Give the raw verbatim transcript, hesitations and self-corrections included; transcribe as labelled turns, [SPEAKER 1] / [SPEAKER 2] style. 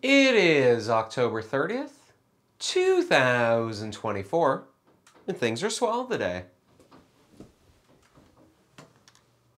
[SPEAKER 1] It is October thirtieth, two thousand twenty-four, and things are swell today.